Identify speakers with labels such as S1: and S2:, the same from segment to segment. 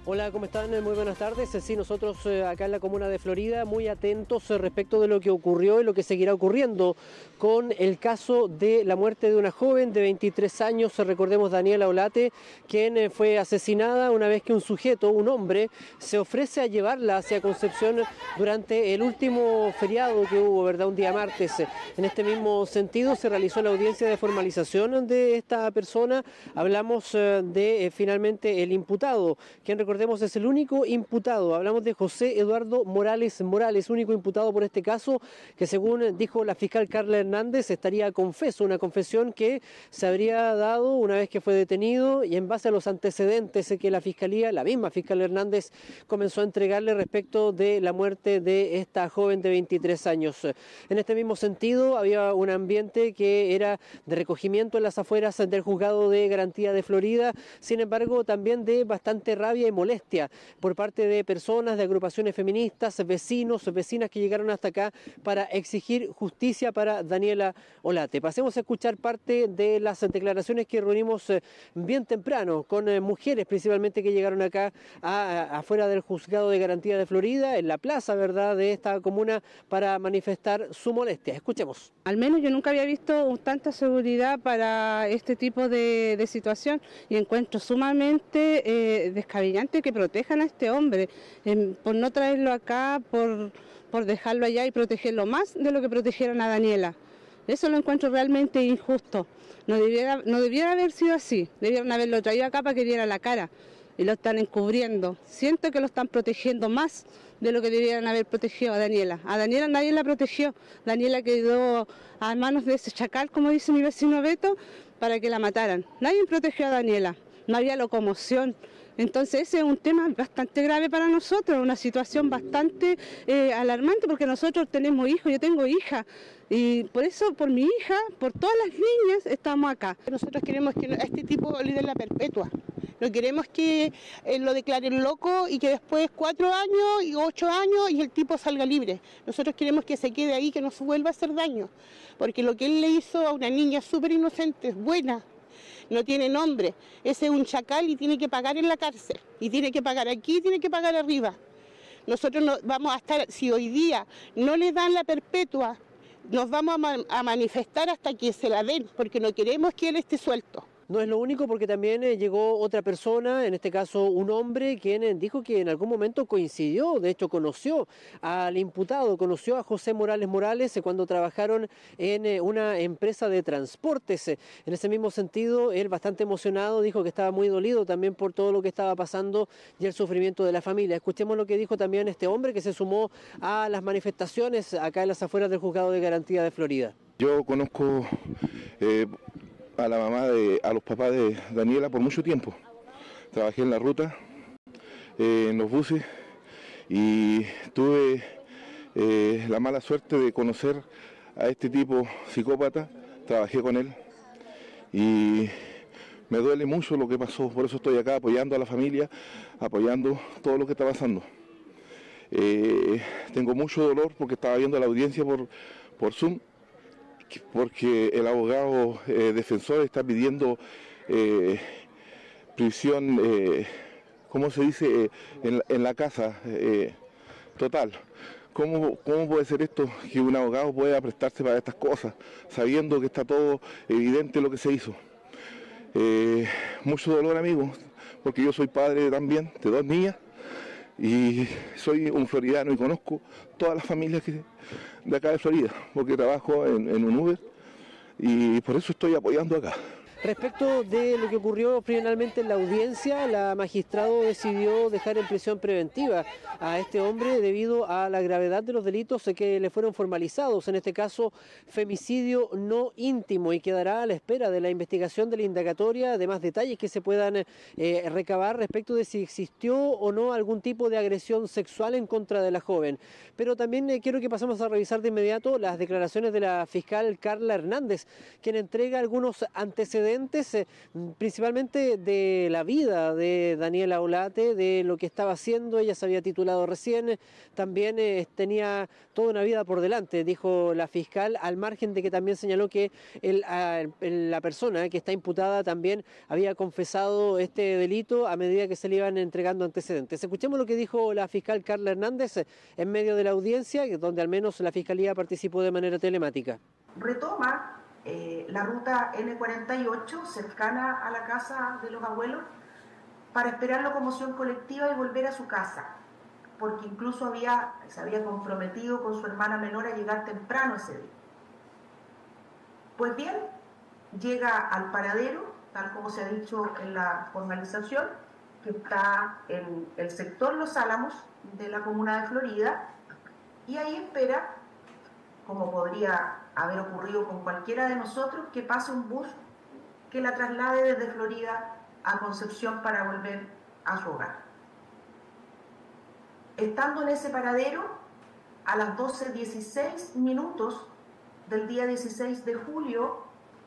S1: Hola, ¿cómo están? Muy buenas tardes. Sí, nosotros acá en la comuna de Florida muy atentos respecto de lo que ocurrió y lo que seguirá ocurriendo con el caso de la muerte de una joven de 23 años, recordemos Daniela Olate, quien fue asesinada una vez que un sujeto, un hombre, se ofrece a llevarla hacia Concepción durante el último feriado que hubo, ¿verdad? Un día martes. En este mismo sentido se realizó la audiencia de formalización de esta persona. Hablamos de finalmente el imputado, quien recordemos es el único imputado. Hablamos de José Eduardo Morales, único imputado por este caso, que según dijo la fiscal Carla Hernández estaría confeso, una confesión que se habría dado una vez que fue detenido y en base a los antecedentes que la fiscalía, la misma fiscal Hernández, comenzó a entregarle respecto de la muerte de esta joven de 23 años. En este mismo sentido había un ambiente que era de recogimiento en las afueras del juzgado de garantía de Florida, sin embargo también de bastante rabia y molestia por parte de personas, de agrupaciones feministas, vecinos, vecinas que llegaron hasta acá para exigir justicia para Daniela Olate. Pasemos a escuchar parte de las declaraciones que reunimos bien temprano con mujeres principalmente que llegaron acá afuera del juzgado de garantía de Florida, en la plaza, ¿verdad?, de esta comuna para manifestar su molestia. Escuchemos.
S2: Al menos yo nunca había visto tanta seguridad para este tipo de situación y encuentro sumamente descabellante que protejan a este hombre, por no traerlo acá, por dejarlo allá y protegerlo más de lo que protegieron a Daniela. Eso lo encuentro realmente injusto. No debiera haber sido así, debieron haberlo traído acá para que diera la cara y lo están encubriendo. Siento que lo están protegiendo más de lo que debieran haber protegido a Daniela. A Daniela nadie la protegió. Daniela quedó a manos de ese chacal, como dice mi vecino Beto, para que la mataran. Nadie protegió a Daniela. No había locomoción. Entonces ese es un tema bastante grave para nosotros, una situación bastante alarmante, porque nosotros tenemos hijos, yo tengo hija, y por eso, por mi hija, por todas las niñas, estamos acá.
S3: Nosotros queremos que a este tipo le den la perpetua. No queremos que lo declaren loco y que después 4 años y 8 años y el tipo salga libre. Nosotros queremos que se quede ahí, que no se vuelva a hacer daño, porque lo que él le hizo a una niña súper inocente, es buena, no tiene nombre, ese es un chacal y tiene que pagar en la cárcel, y tiene que pagar aquí, tiene que pagar arriba. Nosotros no, vamos a estar, si hoy día no le dan la perpetua, nos vamos a manifestar hasta que se la den, porque no queremos que él esté suelto.
S1: No es lo único, porque también llegó otra persona, en este caso un hombre, quien dijo que en algún momento coincidió, de hecho conoció al imputado, conoció a José Morales cuando trabajaron en una empresa de transportes. En ese mismo sentido, él bastante emocionado dijo que estaba muy dolido también por todo lo que estaba pasando y el sufrimiento de la familia. Escuchemos lo que dijo también este hombre que se sumó a las manifestaciones acá en las afueras del juzgado de garantía de Florida.
S4: Yo conozco a la mamá a los papás de Daniela por mucho tiempo. Trabajé en la ruta, en los buses, y tuve la mala suerte de conocer a este tipo psicópata. Trabajé con él y me duele mucho lo que pasó, por eso estoy acá apoyando a la familia, apoyando todo lo que está pasando. Tengo mucho dolor porque estaba viendo la audiencia por Zoom, porque el abogado defensor está pidiendo prisión, ¿cómo se dice?, en la casa total. ¿Cómo puede ser esto, que un abogado pueda prestarse para estas cosas, sabiendo que está todo evidente lo que se hizo? Mucho dolor, amigos, porque yo soy padre también de 2 niñas, y soy un floridano y conozco todas las familias de acá de Florida, porque trabajo en un Uber y por eso estoy apoyando acá.
S1: Respecto de lo que ocurrió finalmente en la audiencia, la magistrado decidió dejar en prisión preventiva a este hombre debido a la gravedad de los delitos que le fueron formalizados, en este caso femicidio no íntimo, y quedará a la espera de la investigación de la indagatoria de más detalles que se puedan recabar respecto de si existió o no algún tipo de agresión sexual en contra de la joven. Pero también quiero que pasemos a revisar de inmediato las declaraciones de la fiscal Carla Hernández, quien entrega algunos antecedentes antecedentes, principalmente de la vida de Daniela Olate, de lo que estaba haciendo. Ella se había titulado recién, también tenía toda una vida por delante, dijo la fiscal, al margen de que también señaló que la persona que está imputada también había confesado este delito a medida que se le iban entregando antecedentes. Escuchemos lo que dijo la fiscal Carla Hernández en medio de la audiencia, donde al menos la fiscalía participó de manera telemática.
S5: Retoma la ruta N48 cercana a la casa de los abuelos para esperar locomoción colectiva y volver a su casa, porque incluso se había comprometido con su hermana menor a llegar temprano ese día. Pues bien, llega al paradero, tal como se ha dicho en la formalización, que está en el sector Los Álamos de la comuna de Florida, y ahí espera, como podría haber ocurrido con cualquiera de nosotros, que pase un bus que la traslade desde Florida a Concepción para volver a su hogar. Estando en ese paradero, a las 12:16 del día 16 de julio,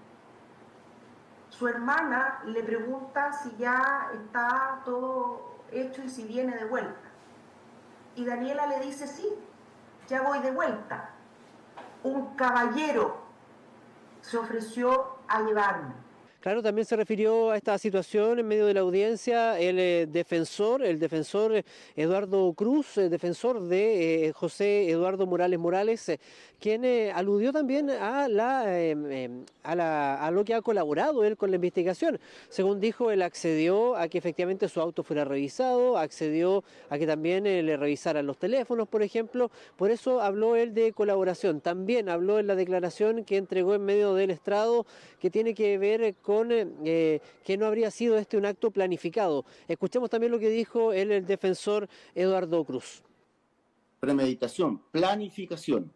S5: su hermana le pregunta si ya está todo hecho y si viene de vuelta. Y Daniela le dice, sí, ya voy de vuelta. Un caballero se ofreció a llevarme.
S1: Claro, también se refirió a esta situación en medio de la audiencia el defensor Eduardo Cruz, defensor de José Eduardo Morales, quien aludió también a lo que ha colaborado él con la investigación. Según dijo, él accedió a que efectivamente su auto fuera revisado, accedió a que también le revisaran los teléfonos, por ejemplo. Por eso habló él de colaboración. También habló en la declaración que entregó en medio del estrado, que tiene que ver con que no habría sido un acto planificado. Escuchemos también lo que dijo el defensor Eduardo Cruz.
S6: Premeditación, planificación.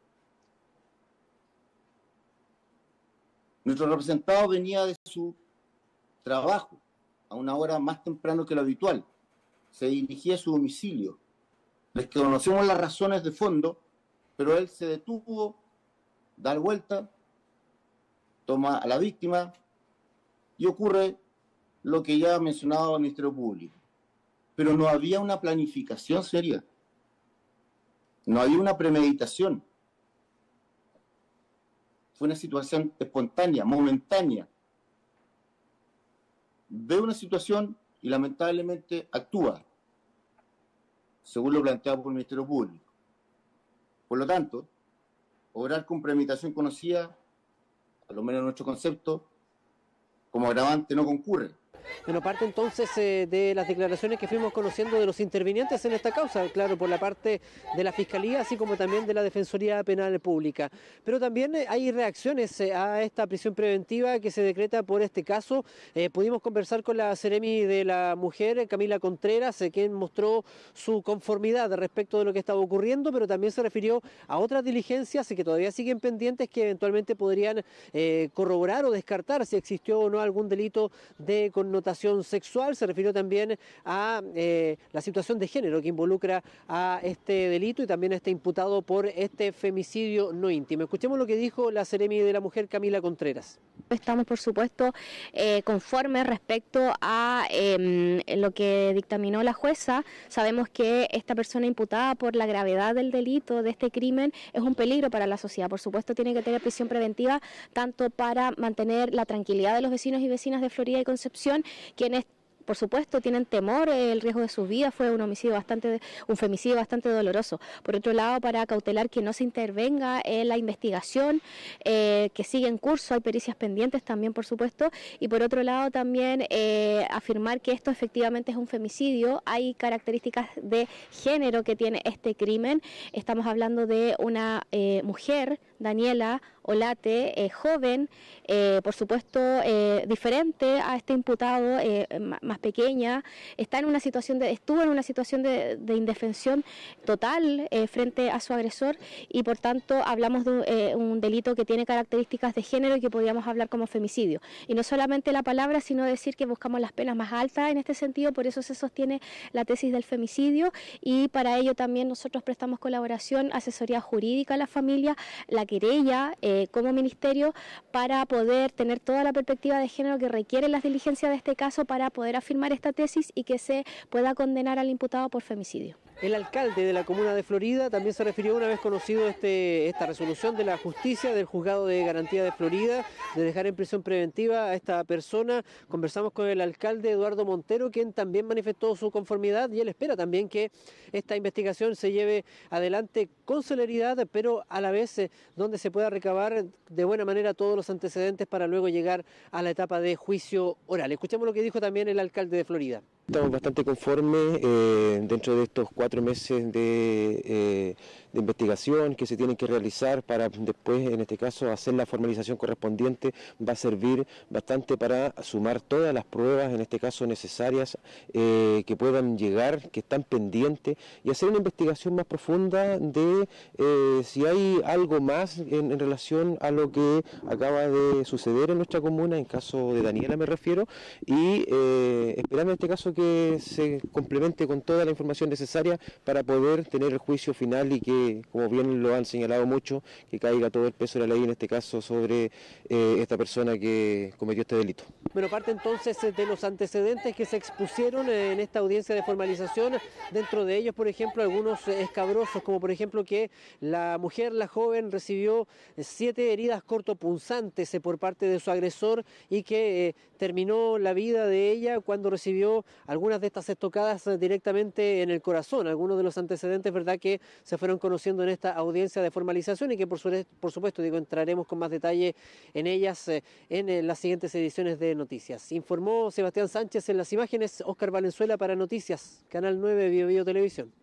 S6: Nuestro representado venía de su trabajo a una hora más temprano que lo habitual. Se dirigía a su domicilio. Desconocemos las razones de fondo, pero él se detuvo, da vuelta, toma a la víctima y ocurre lo que ya ha mencionado el Ministerio Público. Pero no había una planificación seria. No había una premeditación. Fue una situación espontánea, momentánea. Ve una situación y lamentablemente actúa, según lo planteado por el Ministerio Público. Por lo tanto, obrar con premeditación conocida, a lo menos en nuestro concepto, como agravante no concurre.
S1: Bueno, parte entonces de las declaraciones que fuimos conociendo de los intervinientes en esta causa, claro, por la parte de la Fiscalía, así como también de la Defensoría Penal Pública. Pero también hay reacciones a esta prisión preventiva que se decreta por este caso. Pudimos conversar con la Seremi de la Mujer, Camila Contreras, quien mostró su conformidad respecto de lo que estaba ocurriendo, pero también se refirió a otras diligencias que todavía siguen pendientes que eventualmente podrían corroborar o descartar si existió o no algún delito de connotación sexual. Se refirió también a la situación de género que involucra a este delito y también a este imputado por este femicidio no íntimo. Escuchemos lo que dijo la Seremi de la Mujer, Camila Contreras.
S7: Estamos, por supuesto, conformes respecto a lo que dictaminó la jueza. Sabemos que esta persona imputada por la gravedad del delito, de este crimen, es un peligro para la sociedad. Por supuesto, tiene que tener prisión preventiva, tanto para mantener la tranquilidad de los vecinos y vecinas de Florida y Concepción, quienes por supuesto tienen temor, el riesgo de sus vidas. Fue un femicidio bastante doloroso. Por otro lado, para cautelar que no se intervenga en la investigación que sigue en curso, hay pericias pendientes también, por supuesto, y por otro lado también afirmar que esto efectivamente es un femicidio. Hay características de género que tiene este crimen. Estamos hablando de una mujer, Daniela Olate, joven, por supuesto diferente a este imputado, más pequeña, estuvo en una situación de indefensión total frente a su agresor, y por tanto hablamos de un delito que tiene características de género y que podríamos hablar como femicidio. Y no solamente la palabra, sino decir que buscamos las penas más altas en este sentido. Por eso se sostiene la tesis del femicidio, y para ello también nosotros prestamos colaboración, asesoría jurídica a la familia. La querella como ministerio para poder tener toda la perspectiva de género que requieren las diligencias de este caso para poder afirmar esta tesis y que se pueda condenar al imputado por femicidio.
S1: El alcalde de la comuna de Florida también se refirió, una vez conocido esta resolución de la justicia del juzgado de garantía de Florida, de dejar en prisión preventiva a esta persona. Conversamos con el alcalde Eduardo Montero, quien también manifestó su conformidad, y él espera también que esta investigación se lleve adelante con celeridad, pero a la vez donde se pueda recabar de buena manera todos los antecedentes para luego llegar a la etapa de juicio oral. Escuchemos lo que dijo también el alcalde de Florida.
S8: Estamos bastante conformes dentro de estos 4 meses de investigación que se tienen que realizar para después, en este caso, hacer la formalización correspondiente. Va a servir bastante para sumar todas las pruebas, en este caso necesarias, que puedan llegar, que están pendientes, y hacer una investigación más profunda de si hay algo más en relación a lo que acaba de suceder en nuestra comuna, en caso de Daniela me refiero, y esperando en este caso que se complemente con toda la información necesaria para poder tener el juicio final y que, como bien lo han señalado mucho, que caiga todo el peso de la ley en este caso sobre esta persona que cometió este delito.
S1: Bueno, parte entonces de los antecedentes que se expusieron en esta audiencia de formalización, dentro de ellos, por ejemplo, algunos escabrosos, como por ejemplo que la mujer, la joven, recibió 7 heridas cortopunzantes por parte de su agresor y que terminó la vida de ella cuando recibió algunas de estas estocadas directamente en el corazón. Algunos de los antecedentes, verdad, que se fueron conociendo en esta audiencia de formalización y que por supuesto entraremos con más detalle en ellas en las siguientes ediciones de Noticias. Informó Sebastián Sánchez en las imágenes, Óscar Valenzuela para Noticias, Canal 9 Bio Bio Televisión.